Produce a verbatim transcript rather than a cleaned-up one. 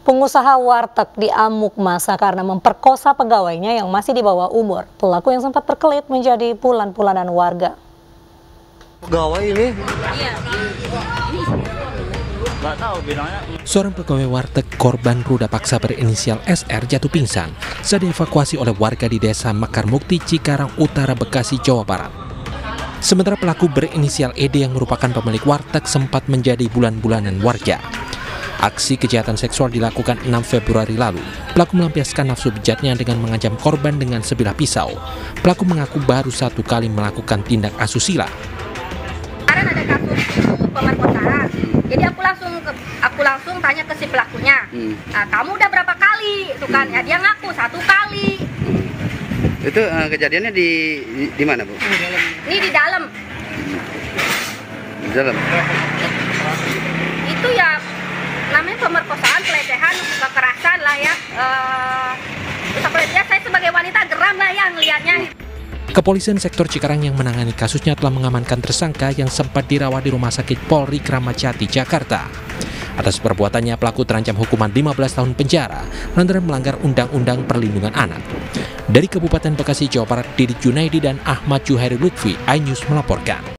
Pengusaha warteg diamuk masa karena memperkosa pegawainya yang masih di bawah umur. Pelaku yang sempat berkelit menjadi bulan-bulanan warga. Pegawai ini? Iya. Nggak tahu bilangnya. Seorang pegawai warteg korban ruda paksa berinisial S R jatuh pingsan saat dievakuasi oleh warga di desa Mekar Mukti, Cikarang Utara, Bekasi, Jawa Barat. Sementara pelaku berinisial E D yang merupakan pemilik warteg sempat menjadi bulan-bulanan warga. Aksi kejahatan seksual dilakukan enam Februari lalu. Pelaku melampiaskan nafsu bejatnya dengan mengancam korban dengan sebilah pisau. Pelaku mengaku baru satu kali melakukan tindak asusila. Kemarin ada kasus pemerkosaan, jadi aku langsung ke, aku langsung tanya ke si pelakunya, nah, kamu udah berapa kali? Itu kan, ya dia ngaku satu kali. Itu uh, kejadiannya di, di di mana, Bu? Ini di dalam. Di dalam. Itu ya namanya pemerkosaan, pelecehan, kekerasan lah ya. Uh, ya saya sebagai wanita geram lah ya ngelihatnya. Kepolisian sektor Cikarang yang menangani kasusnya telah mengamankan tersangka yang sempat dirawat di Rumah Sakit Polri Kramat Jati, Jakarta. Atas perbuatannya, pelaku terancam hukuman lima belas tahun penjara lantaran melanggar Undang-Undang Perlindungan Anak. Dari Kabupaten Bekasi, Jawa Barat, Didi Junaidi dan Ahmad Juhairi Lutfi, iNews melaporkan.